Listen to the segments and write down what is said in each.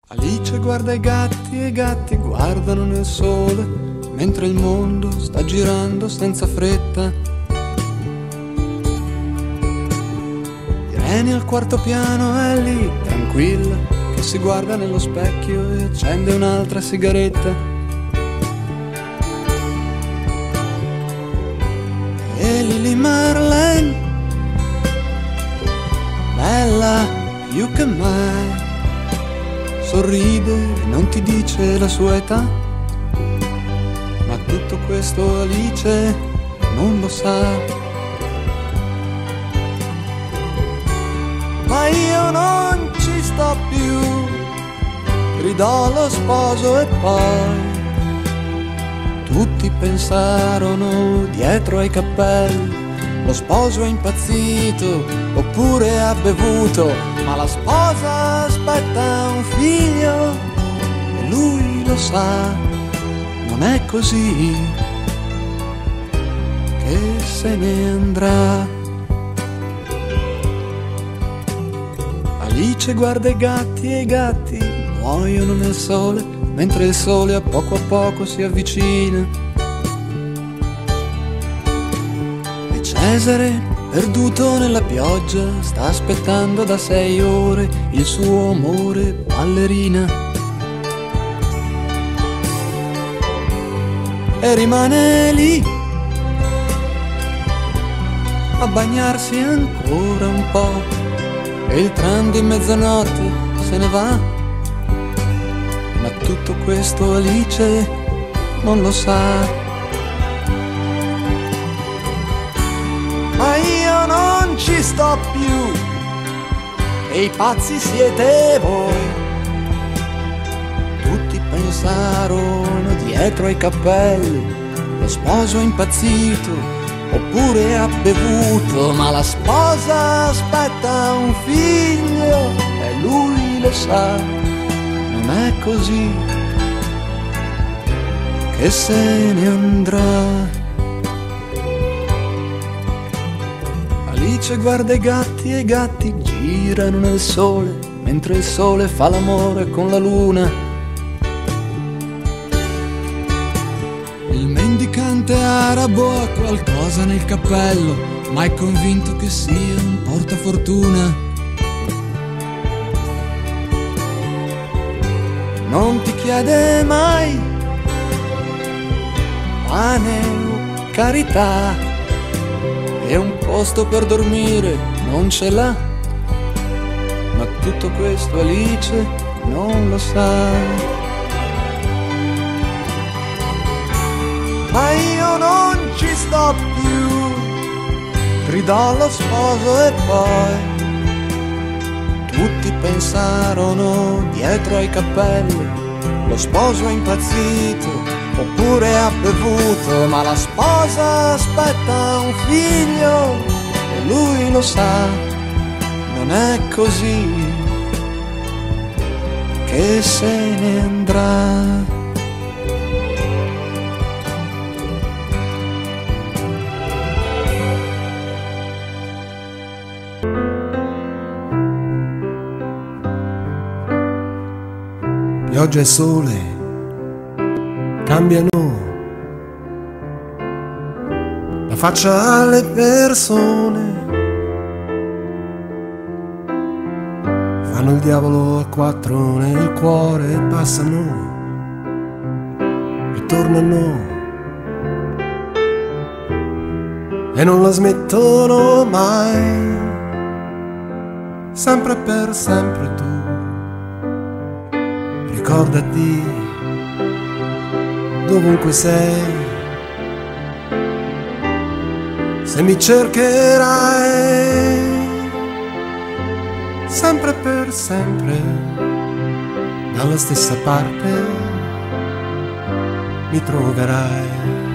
Alice guarda i gatti e i gatti guardano nel sole, mentre il mondo sta girando senza fretta. Irene al quarto piano è lì, tranquilla, che si guarda nello specchio e accende un'altra sigaretta. E Lily Marlene, bella più che mai, sorride e non ti dice la sua età, ma tutto questo Alice non lo sa. Ma io non ci sto più, gridò lo sposo e poi tutti pensarono dietro ai cappelli. Lo sposo è impazzito oppure ha bevuto, ma la sposa aspetta un figlio e lui lo sa, non è così che se ne andrà. Alice guarda i gatti e i gatti muoiono nel sole, mentre il sole a poco si avvicina. Cesare, perduto nella pioggia, sta aspettando da 6 ore il suo amore ballerina. E rimane lì a bagnarsi ancora un po', e il tram di mezzanotte se ne va. Ma tutto questo Alice non lo sa. Ma io non ci sto più, e i pazzi siete voi. Tutti pensarono dietro ai cappelli, lo sposo è impazzito oppure ha bevuto, ma la sposa aspetta un figlio e lui lo sa, non è così che se ne andrà. Alice guarda i gatti e i gatti girano nel sole, mentre il sole fa l'amore con la luna. Il mendicante arabo ha qualcosa nel cappello, ma è convinto che sia un portafortuna. Non ti chiede mai pane o carità, e un posto per dormire non ce l'ha, ma tutto questo Alice non lo sa. Ma io non ci sto più, gridò lo sposo e poi tutti pensarono dietro ai cappelli, lo sposo è impazzito oppure ha bevuto, ma la sposa aspetta un figlio e lui lo sa, non è così che se ne andrà. Pioggia e sole cambiano la faccia alle persone, fanno il diavolo a 4 nel cuore e passano e tornano e non la smettono mai, sempre per sempre tu ricordati dovunque sei, se mi cercherai, sempre per sempre, dalla stessa parte mi troverai.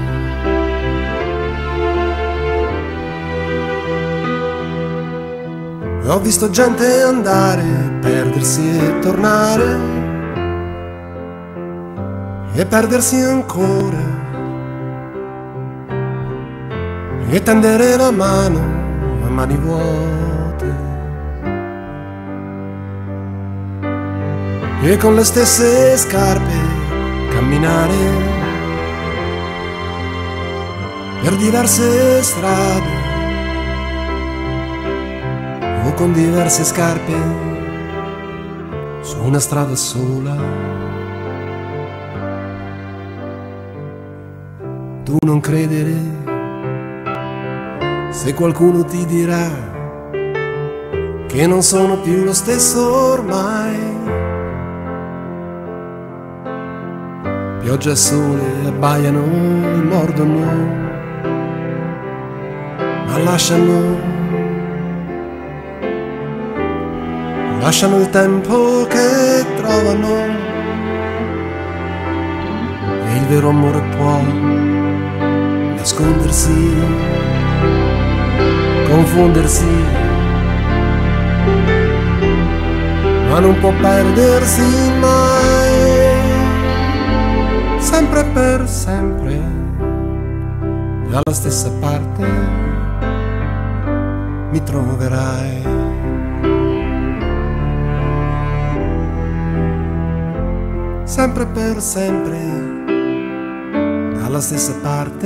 Ho visto gente andare, perdersi e tornare, e perdersi ancora, e tendere la mano a mani vuote. e con le stesse scarpe camminare per diverse strade o con diverse scarpe su una strada sola. Tu non credere se qualcuno ti dirà che non sono più lo stesso ormai. Pioggia e sole abbaiano e mordono, ma lasciano il tempo che trovano, e il vero amore può nascondersi, confondersi, ma non può perdersi mai. Sempre per sempre, dalla stessa parte mi troverai. Sempre per sempre, dalla stessa parte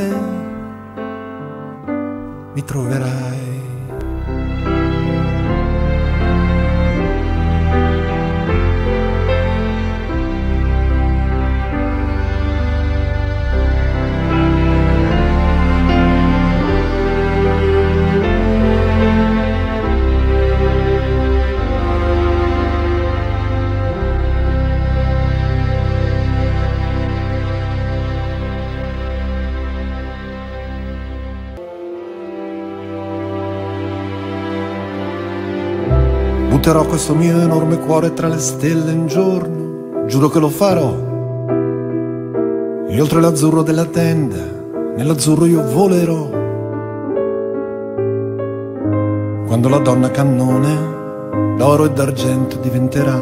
mi troverai. Butterò questo mio enorme cuore tra le stelle un giorno, giuro che lo farò. E oltre l'azzurro della tenda, nell'azzurro io volerò. Quando la donna cannone d'oro e d'argento diventerà,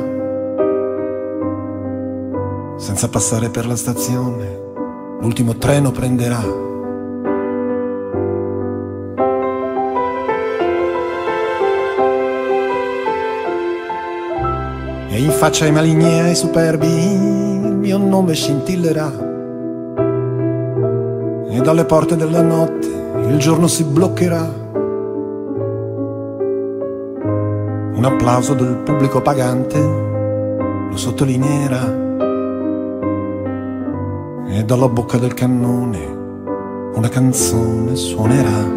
senza passare per la stazione, l'ultimo treno prenderà. E in faccia ai maligni e ai superbi il mio nome scintillerà, e dalle porte della notte il giorno si bloccherà. Un applauso del pubblico pagante lo sottolineerà, e dalla bocca del cannone una canzone suonerà.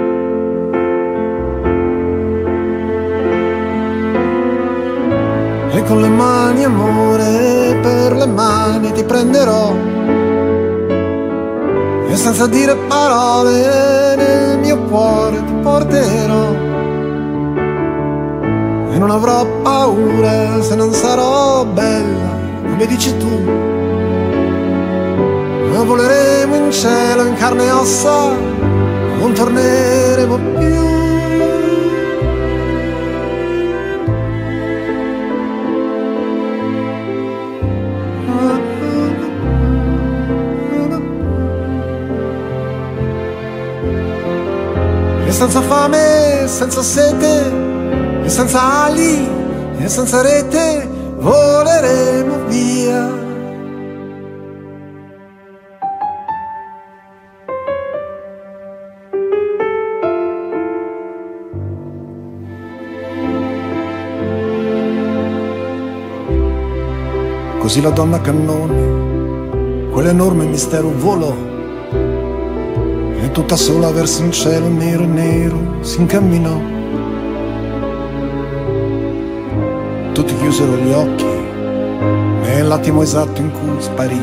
E con le mani amore, per le mani ti prenderò, e senza dire parole nel mio cuore ti porterò. E non avrò paura se non sarò bella, come dici tu, ma voleremo in cielo in carne e ossa, non torneremo più. E senza fame, senza sete, e senza ali, e senza rete, voleremo via. Così la donna cannone, quell'enorme mistero volò, e tutta sola verso un cielo nero e nero si incamminò. Tutti chiusero gli occhi nell'attimo esatto in cui sparì.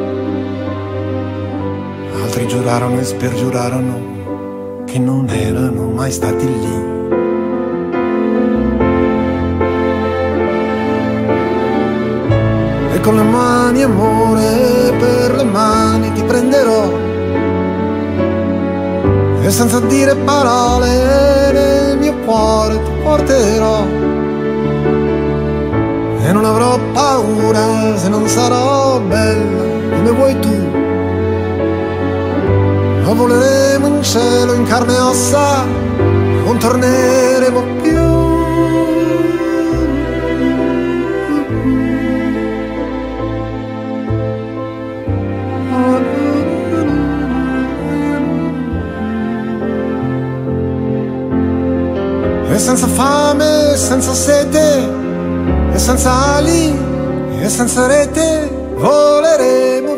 Altri giurarono e spergiurarono che non erano mai stati lì. E con le mani amore, per le mani ti prenderò, e senza dire parole nel mio cuore ti porterò. E non avrò paura se non sarò bella come vuoi tu, ma voleremo in cielo in carne e ossa, non torneremo più. senza fame, senza sete, e senza ali, e senza rete, voleremo